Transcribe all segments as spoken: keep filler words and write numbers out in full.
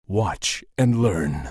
Watch and learn.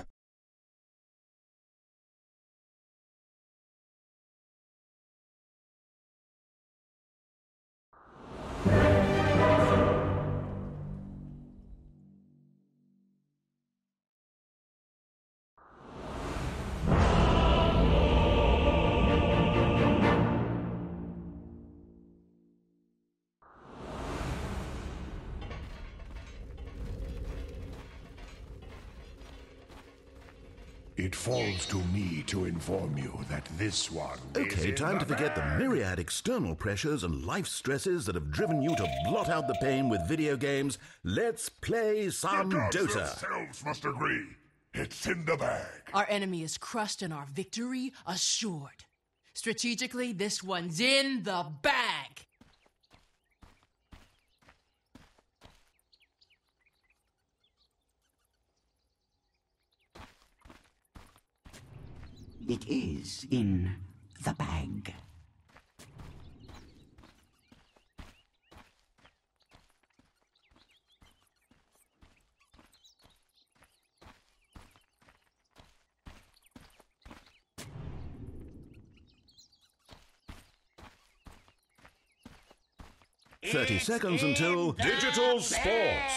It falls to me to inform you that this one Okay, is time in to the forget the bag. myriad external pressures and life stresses that have driven you to blot out the pain with video games. Let's play some The gods Dota. themselves must agree. It's in the bag. Our enemy is crushed and our victory assured. Strategically, this one's in the bag. It is in the bag. thirty seconds until Digital Sports.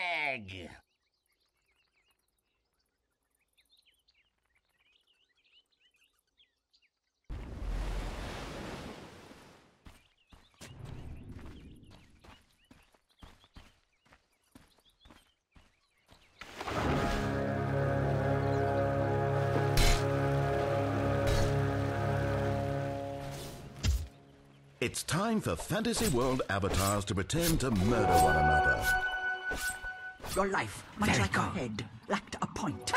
It's time for Fantasy World avatars to pretend to murder one another. Your life, much like your head, lacked a point.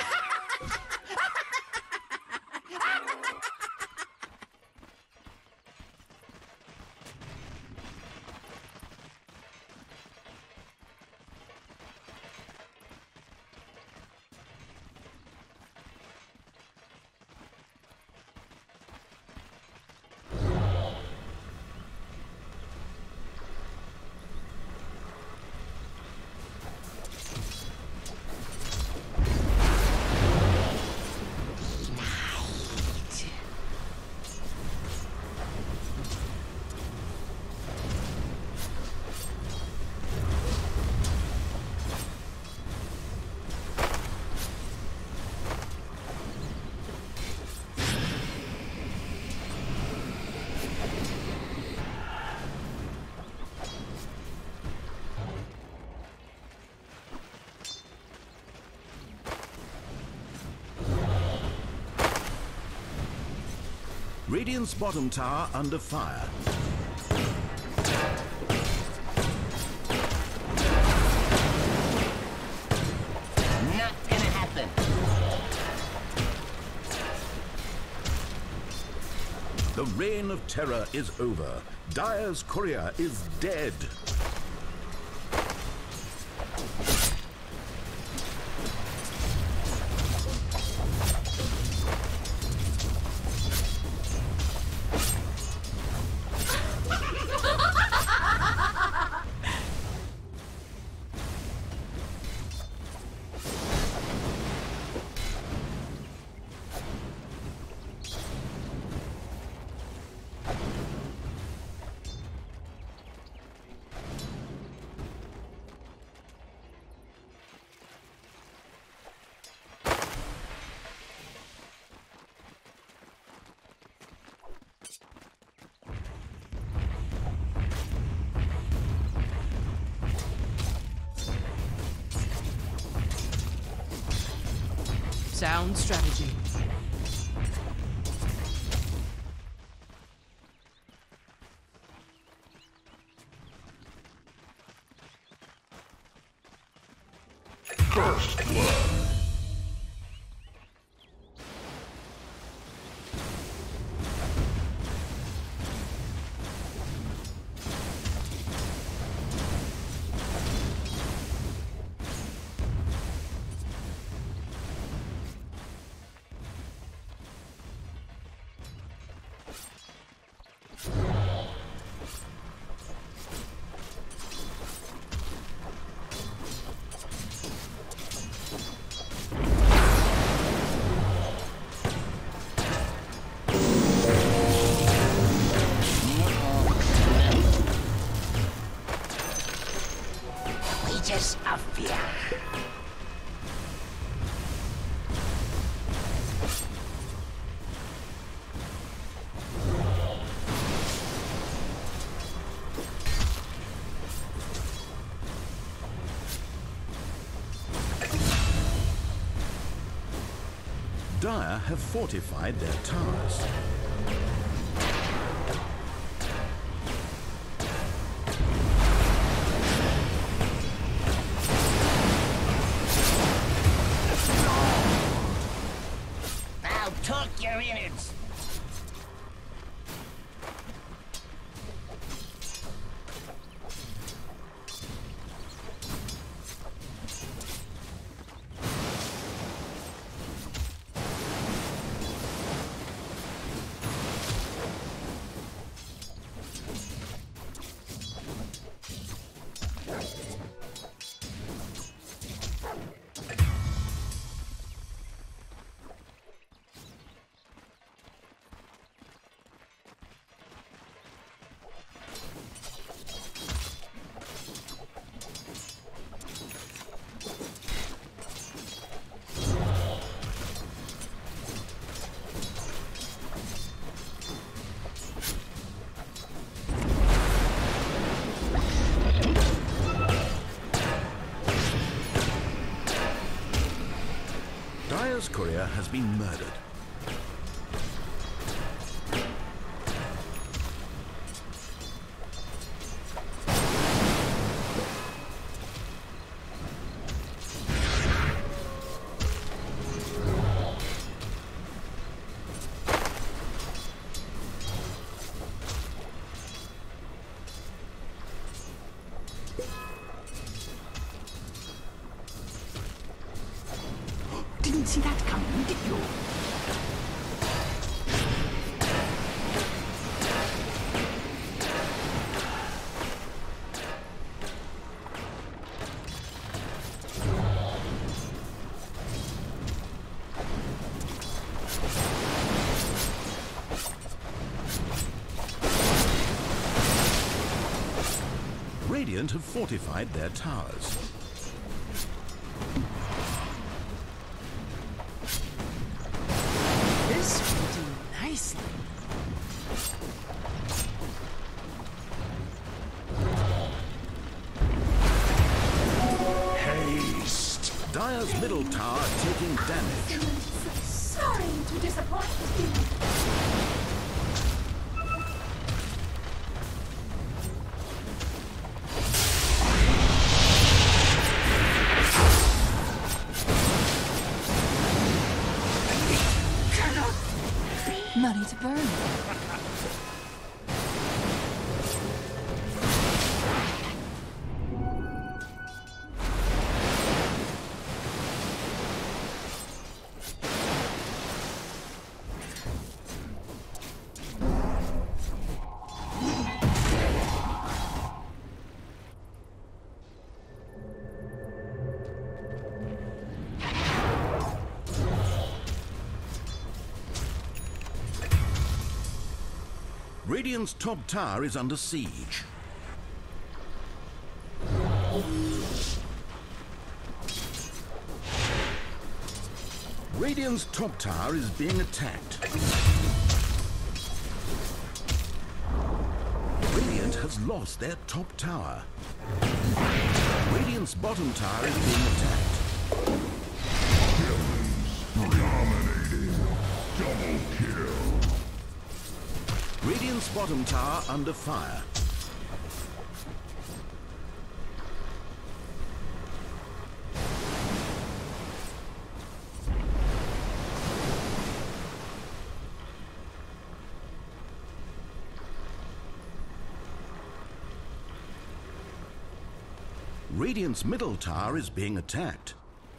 Radiant's bottom tower under fire. Not gonna happen. The reign of terror is over. Dire's courier is dead. Sound strategy. First blood. creatures of fear. Dire have fortified their towers. I'll talk your innards. Dire's courier has been murdered. Didn't see that coming, did you? Radiant have fortified their towers. This will do nicely. Haste! Dire's middle tower taking damage. Sorry to disappoint you. Money to burn. Radiant's top tower is under siege. Radiant's top tower is being attacked. Radiant has lost their top tower. Radiant's bottom tower is being attacked. Dominating. Double kill. Radiant's bottom tower under fire. Radiant's middle tower is being attacked.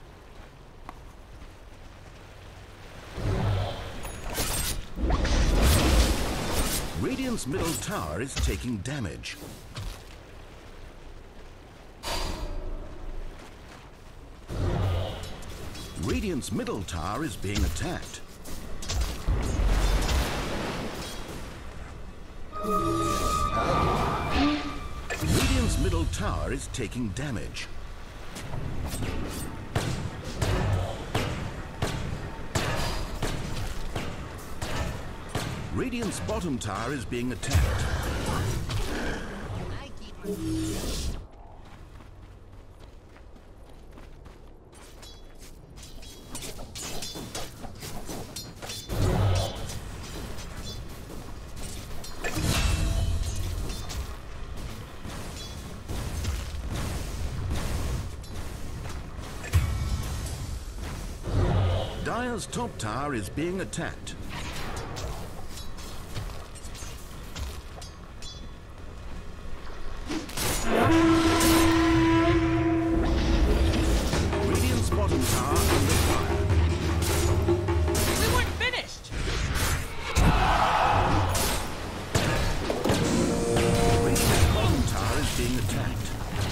Radiant's middle tower is taking damage. Radiant's middle tower is being attacked. Radiant's middle tower is taking damage. Radiant's bottom tower is being attacked. Dire's top tower is being attacked. Radiant's bottom tower under fire. We weren't finished! Radiant's bottom tower is being attacked.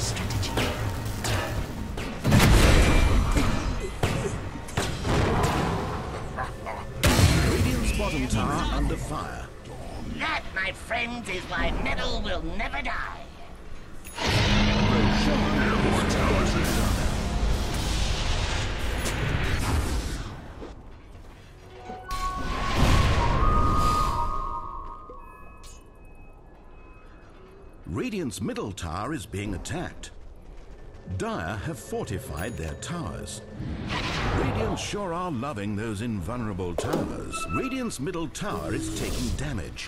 Radiant's bottom tower under fire. That, my friends, is why metal will never die. Radiant's middle tower is being attacked. Dire have fortified their towers. Radiant sure are loving those invulnerable towers. Radiant's middle tower is taking damage.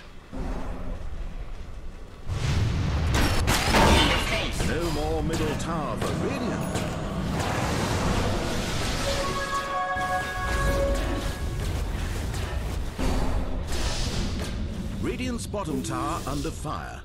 No more middle tower for Radiant. Radiant's bottom tower under fire.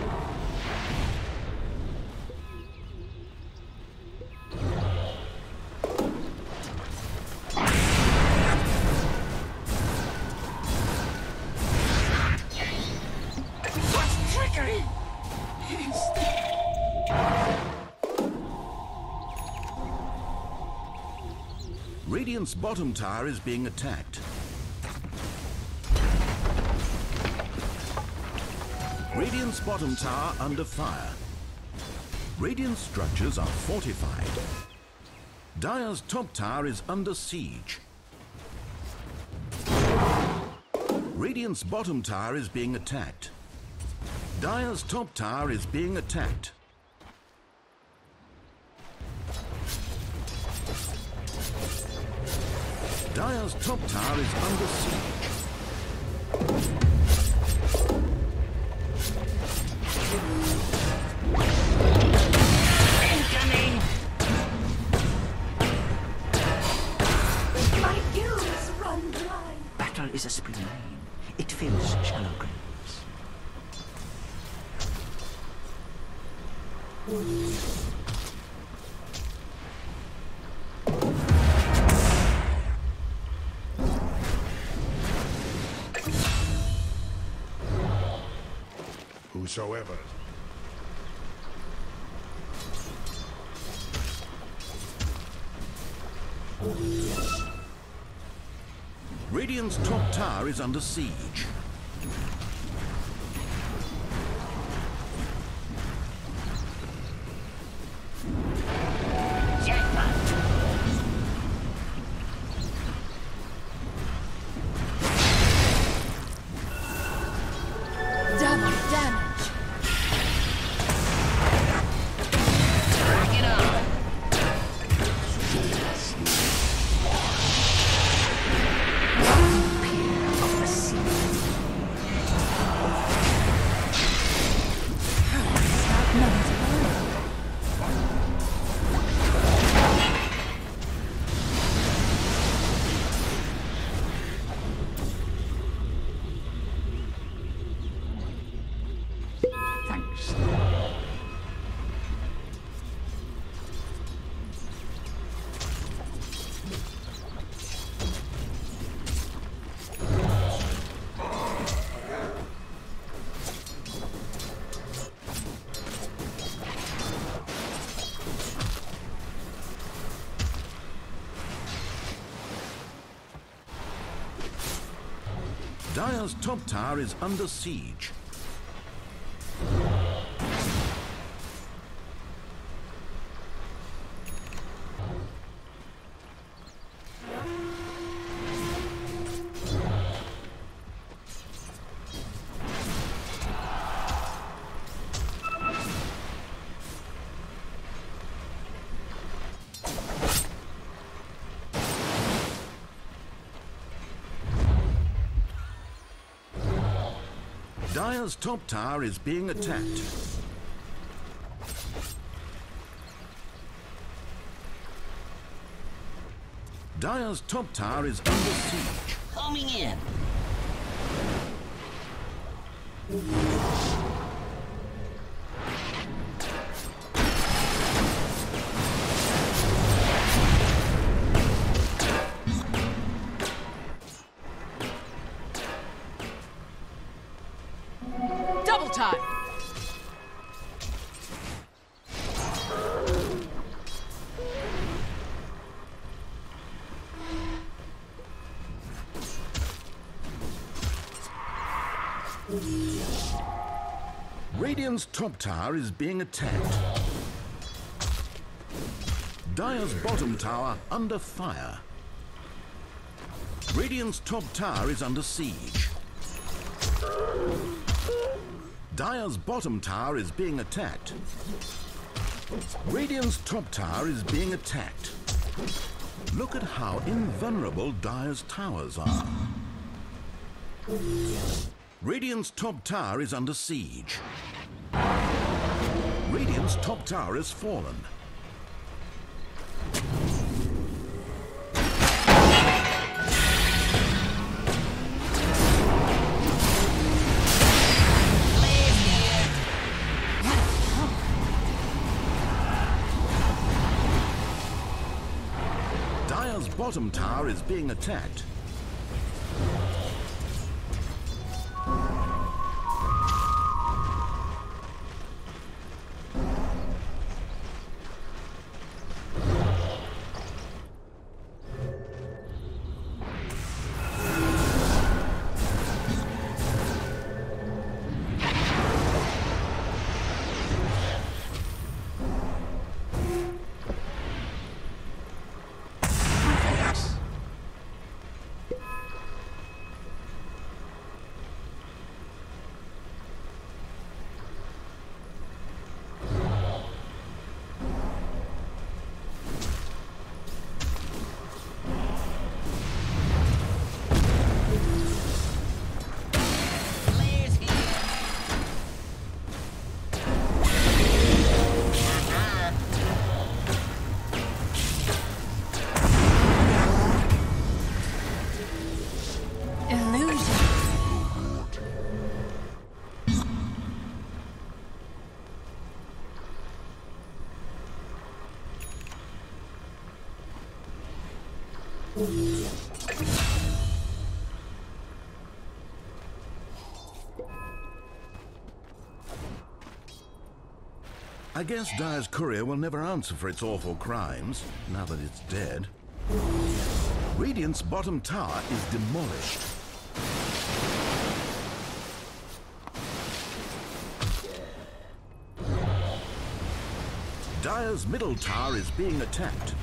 Radiant's bottom tower is being attacked. Radiant's bottom tower under fire. Radiant structures are fortified. Dire's top tower is under siege. Radiant's bottom tower is being attacked. Dire's top tower is being attacked. Dire's top tower is under siege. Incoming! My gills run dry. Battle is a spring lane. It fills shallow graves. Whosoever. Radiant's top tower is under siege. Double damage! Rock it on! Of the sea. Thanks. Dire's top tower is under siege. Dire's top tower is being attacked. Dire's top tower is under siege. Homing in. Double time! Radiant's top tower is being attacked. Dire's bottom tower under fire. Radiant's top tower is under siege. Dire's bottom tower is being attacked. Radiant's top tower is being attacked. Look at how invulnerable Dire's towers are. Radiant's top tower is under siege. Radiant's top tower has fallen. Dire's bottom tower is being attacked. I guess Dire's courier will never answer for its awful crimes, now that it's dead. Radiant's bottom tower is demolished. Dire's middle tower is being attacked.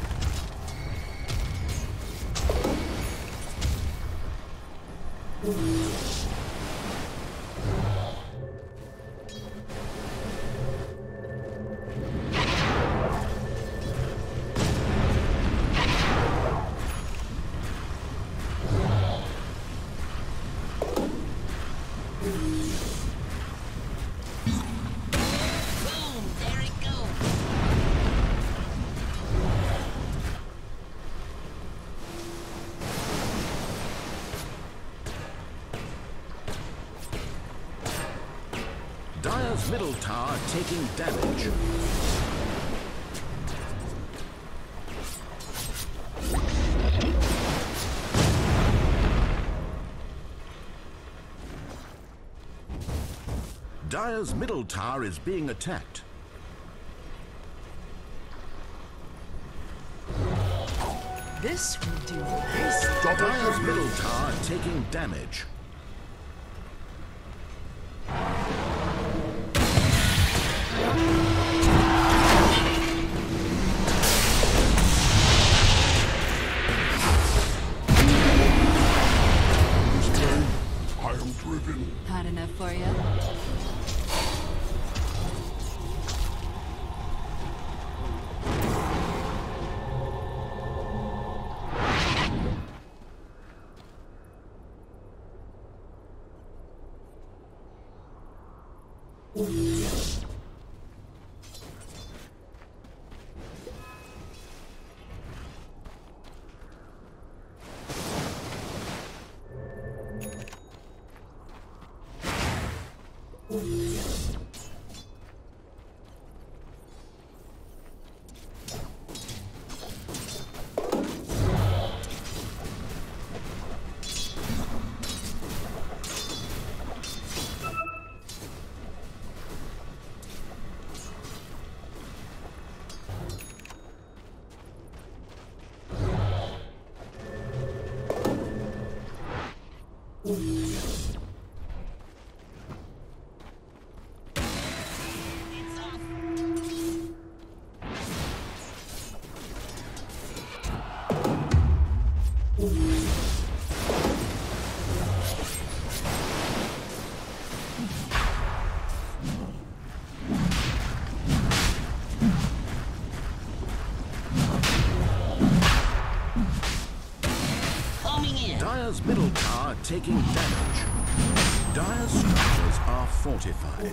Dire's middle tower taking damage. Dire's middle tower is being attacked. This will do nice. Dire's middle tower taking damage. I am driven. Hot enough for you? Dire's middle tower taking damage. Dire's structures are fortified.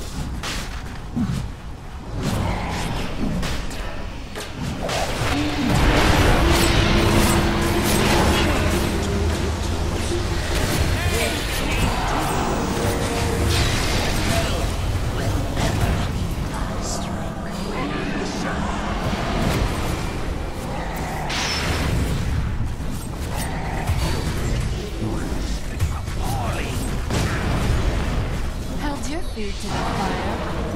Food to the fire.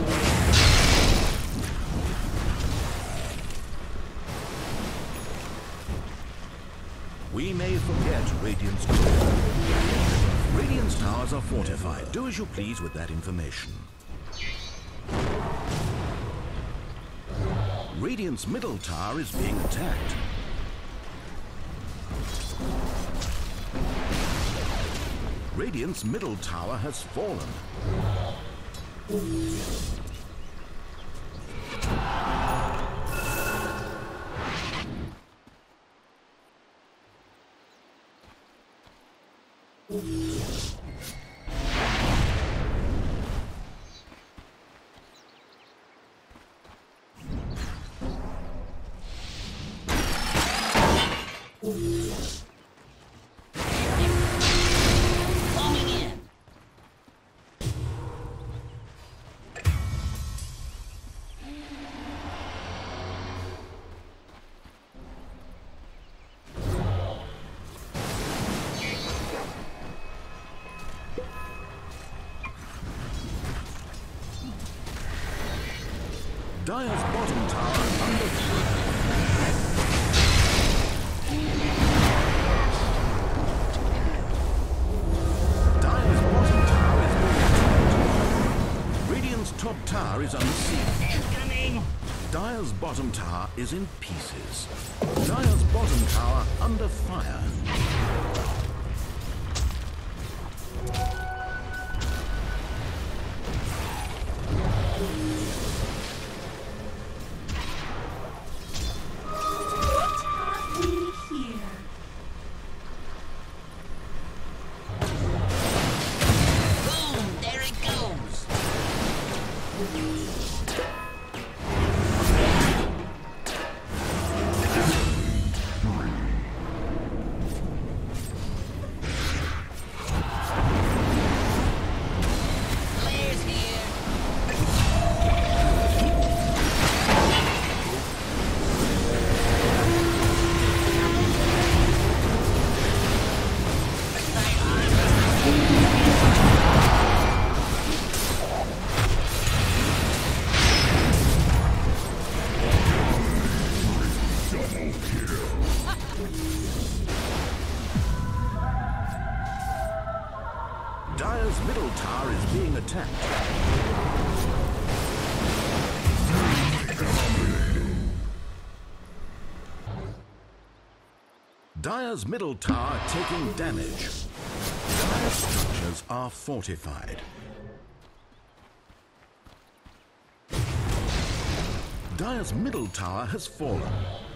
We may forget Radiant's core. Radiant's towers are fortified. Do as you please with that information. Radiant's middle tower is being attacked. Radiant's middle tower has fallen. Dire's bottom tower under threat. Dire's bottom tower is being attacked. Radiant's top tower is under siege. Incoming! Dire's bottom tower is in pieces. Dire's bottom tower under fire. Dire's middle tower is being attacked. Dire's middle tower taking damage. Dire's structures are fortified. Dire's middle tower has fallen.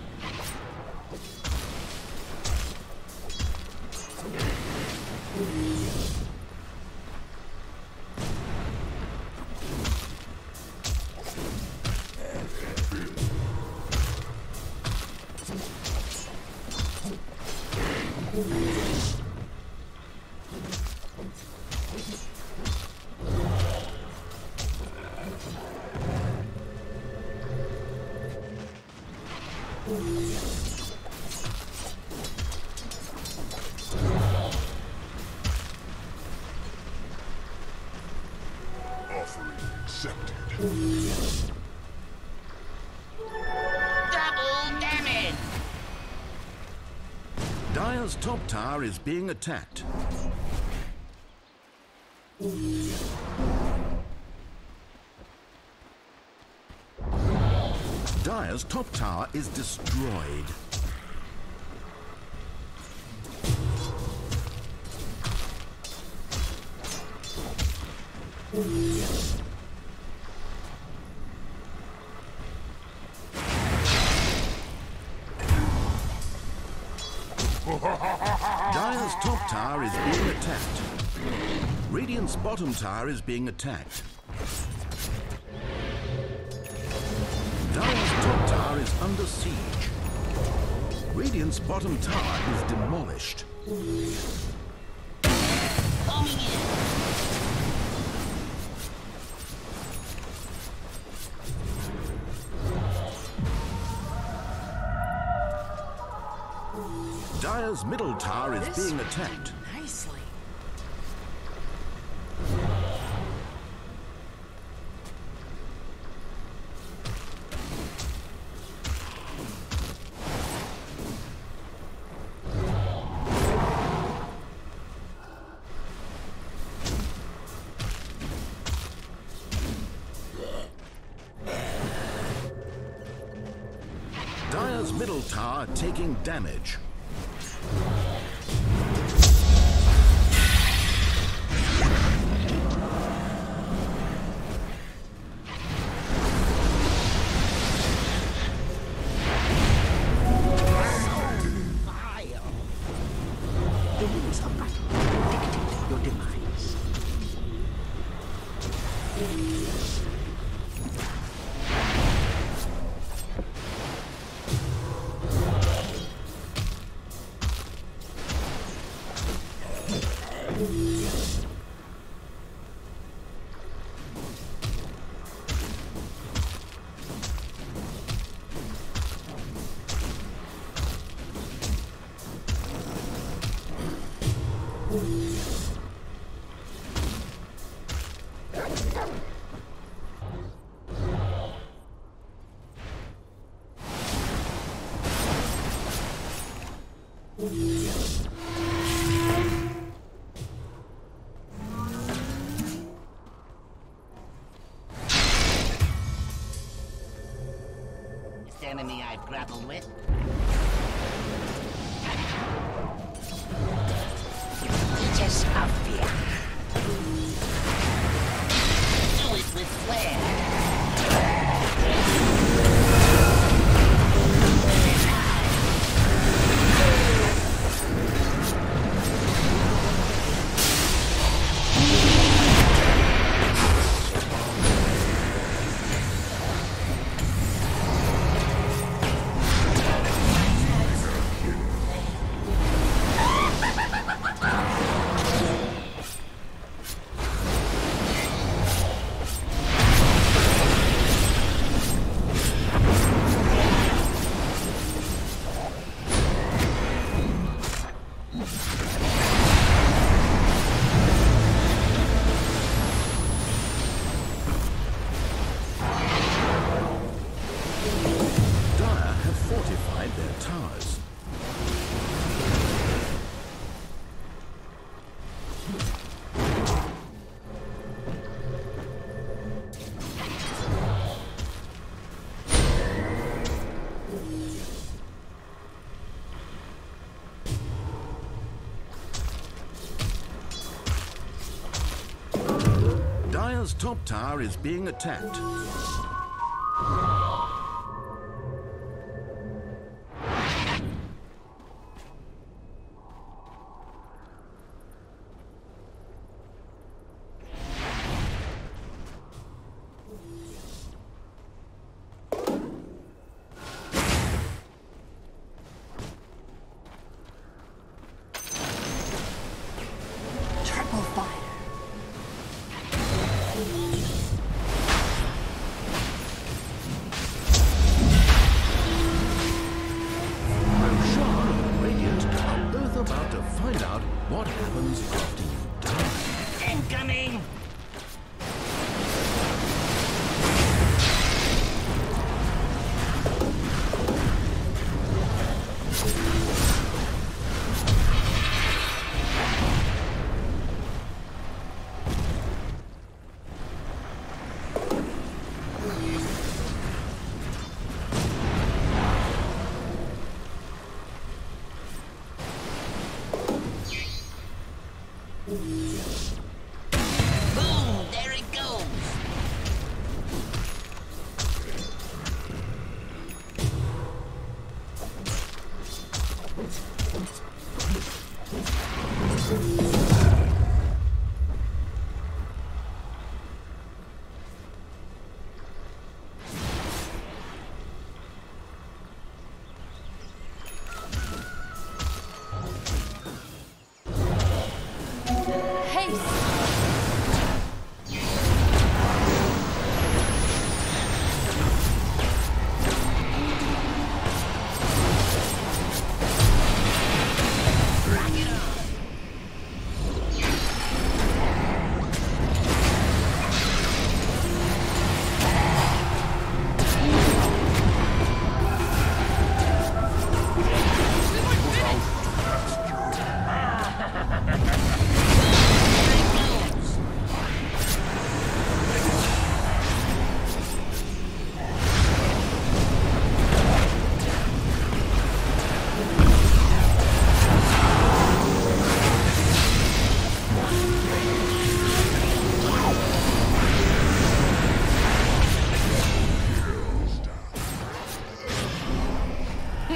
Offering accepted. Double damage! Dire's top tower is being attacked. Dire's top tower is destroyed. Dire's top tower is being attacked. Radiant's bottom tower is being attacked. Dire's top tower is under siege. Radiant's bottom tower is demolished. Coming in. Dire's middle tower is This being went attacked. nicely. Dire's middle tower taking damage. The rules of battle dictate your demise. This enemy I've grappled with. Just of fear. Do it with flair. Dire have fortified their towers. Dire's top tower is being attacked. Triple fire.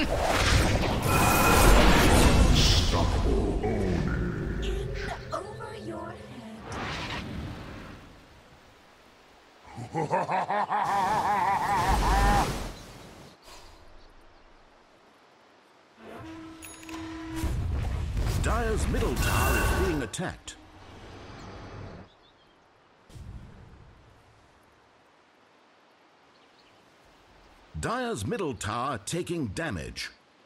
Over your head. Dire's middle tower is being attacked. Dire's middle tower taking damage.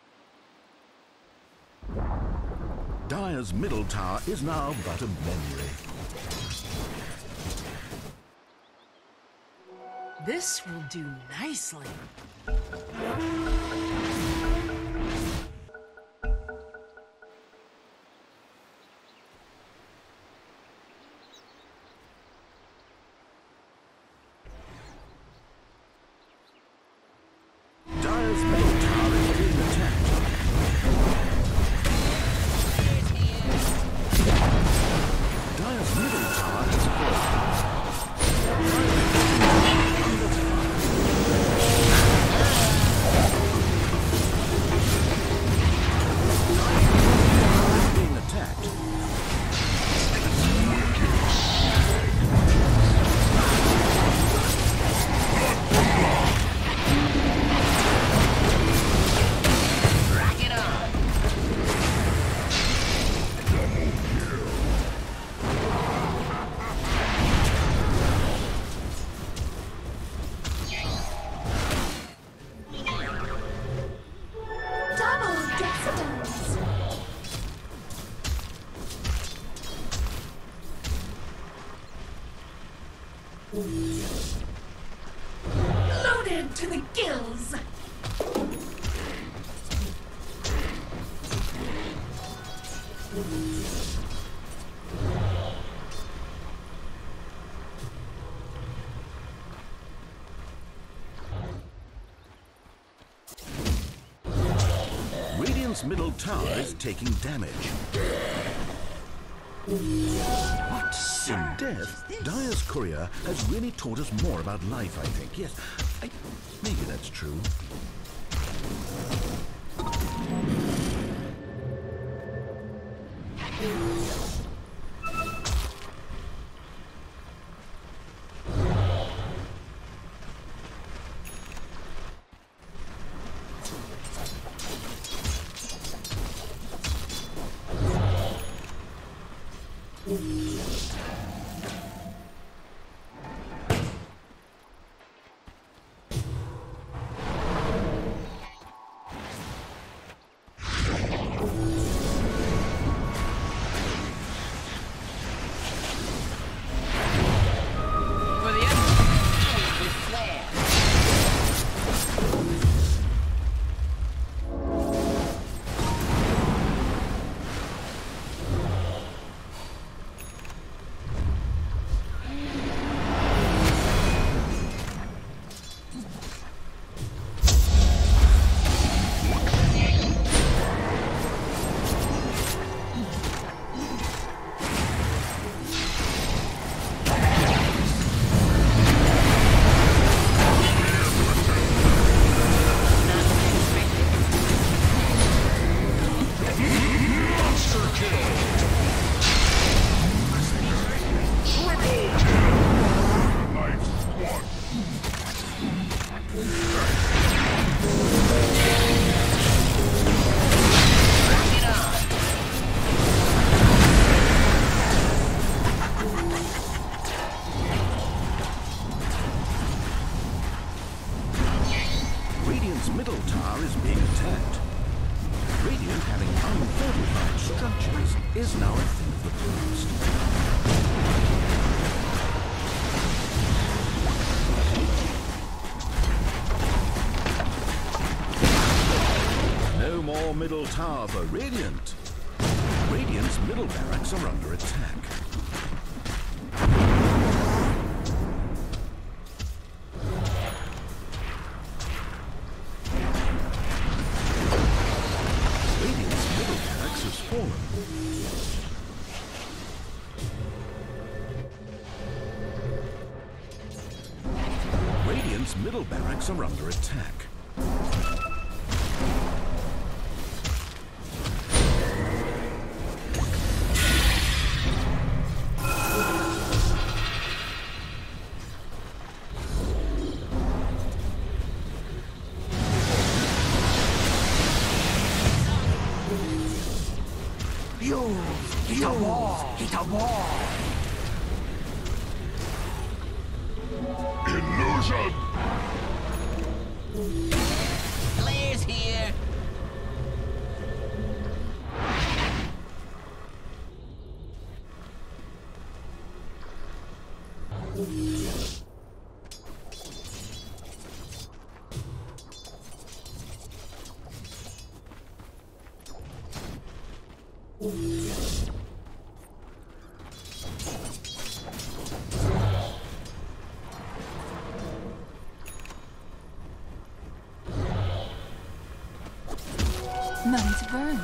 Dire's middle tower is now but a memory. This will do nicely. Dire's middle tower is being attacked. Dire's middle tower has fallen. Under fire. Being attacked. Rock it on. Double decibels. Loaded to the gills. Radiant's middle tower is taking damage. What in death? Dire's courier has really taught us more about life, I think. Yes, I, maybe that's true. For the end. We flare. Radiant's middle tower is being attacked. Radiant, having unfortified structures, is now a thing of the past. No more middle tower for Radiant. Radiant's middle barracks are under attack. Radiant's middle barracks are under attack. You've hit a wall. Hit a wall. Illusion! Blair's here. Money to burn.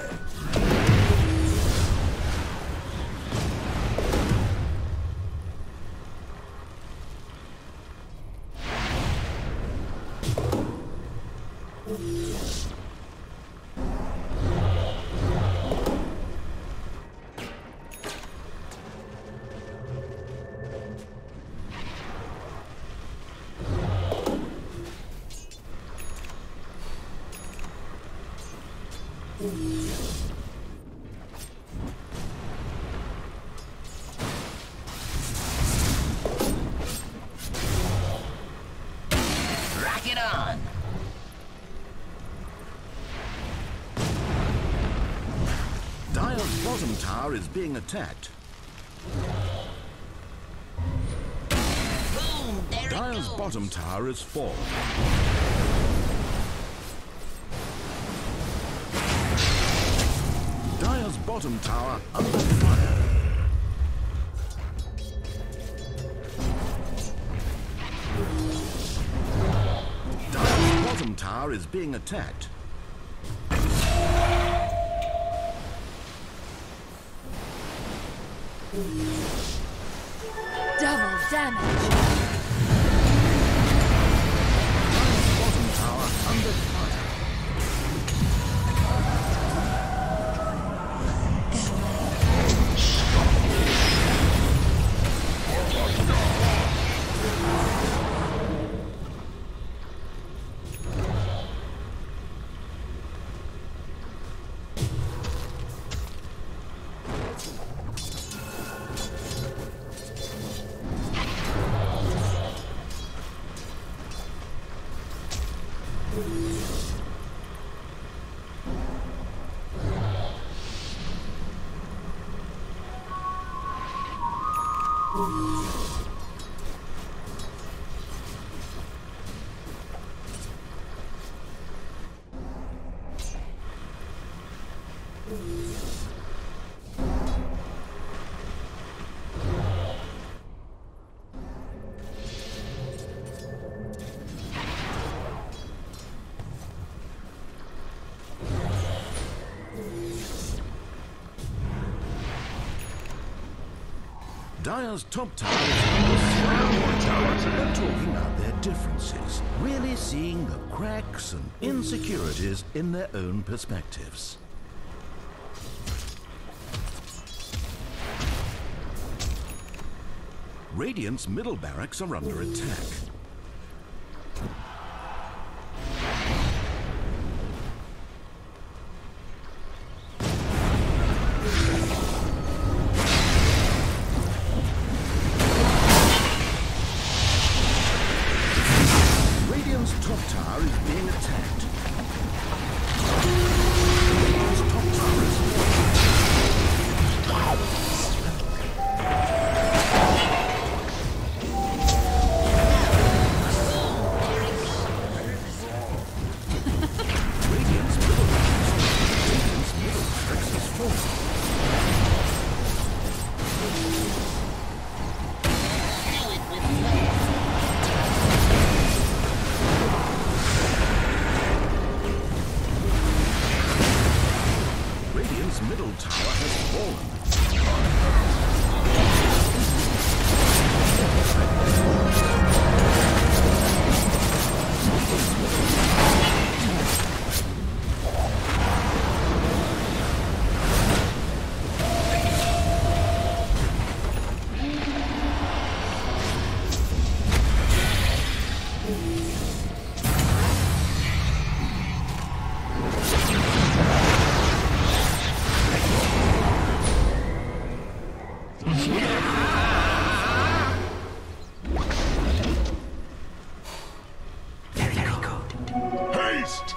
Rock it on. Dire's bottom tower is being attacked. Boom, there Dire's it goes. bottom tower is fallen. Dire's bottom tower under fire. Dire's bottom tower is being attacked. Double damage. Bottom tower under fire. Dire's top tower is under fire. They're talking about their differences, really seeing the cracks and insecurities in their own perspectives. Radiant's middle barracks are under attack. Radiant's top tower is being attacked. Radiant's top tower is Radiant's middle barracks. Radiant's middle barracks is falling. Do it with Blair. Radiant's middle tower has fallen. rest.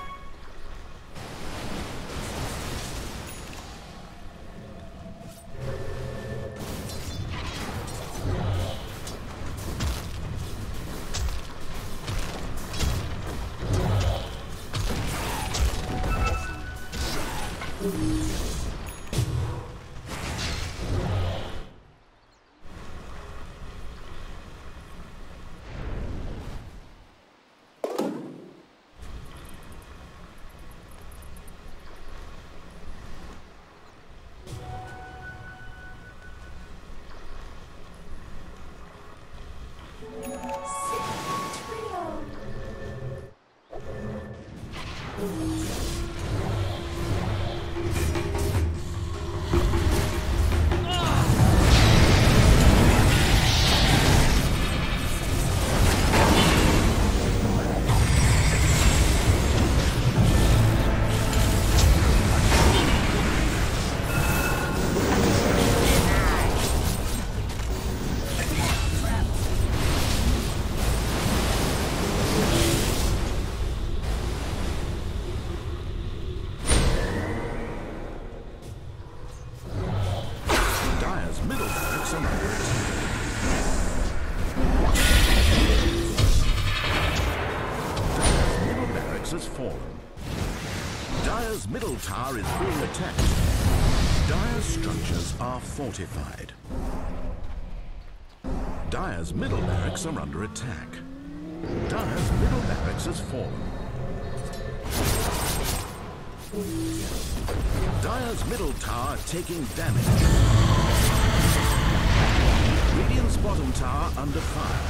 Has fallen. Dire's middle tower is being attacked. Dire's structures are fortified. Dire's middle barracks are under attack. Dire's middle barracks has fallen. Dire's middle tower taking damage. Radiant's bottom tower under fire.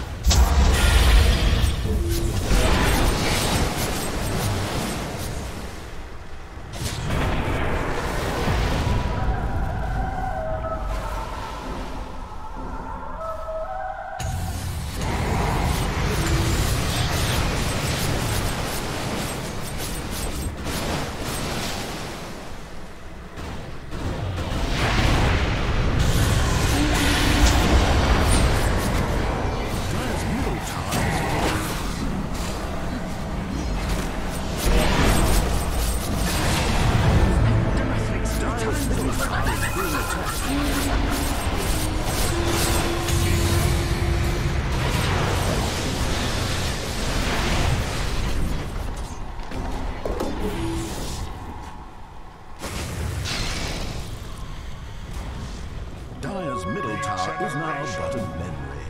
Dire's middle tower is now but a memory.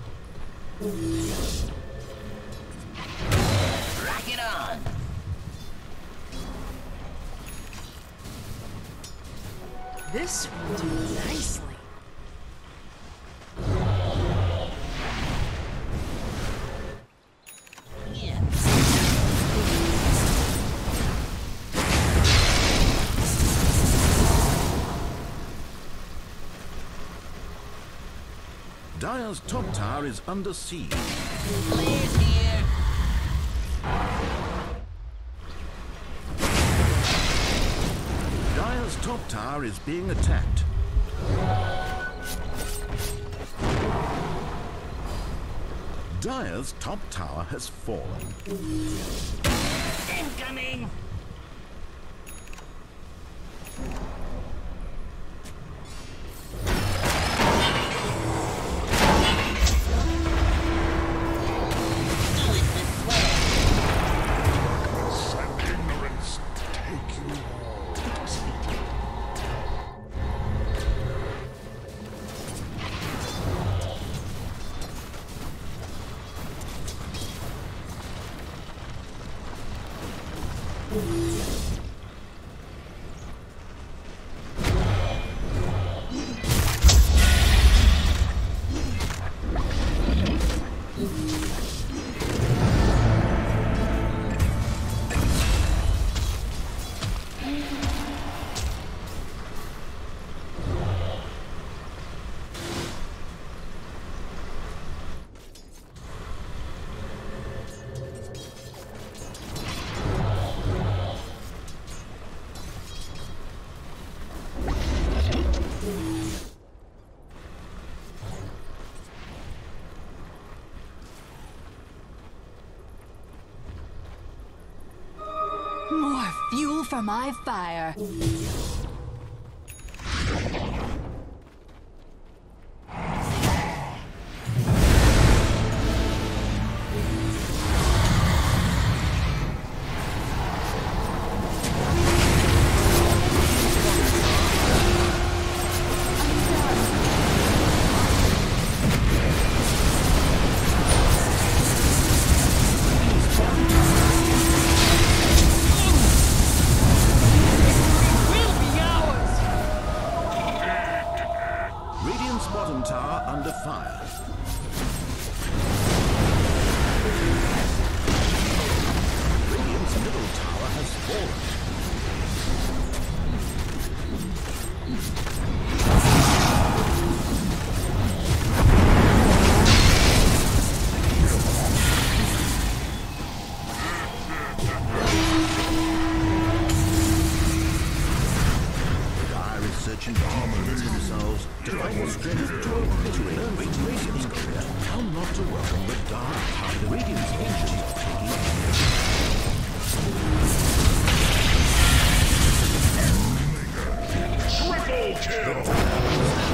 Rock it on! This will do nicely. Dire's top tower is under siege. Blaze here! Dire's top tower is being attacked. Dire's top tower has fallen. Incoming! More fuel for my fire. Radiant's bottom tower under fire. Radiant's middle tower has fallen. Dire is searching deep within themselves to find the strength to obliterate great Radiant's career. How not to welcome the dark tide the Radiant's ancient taking. Triple kill!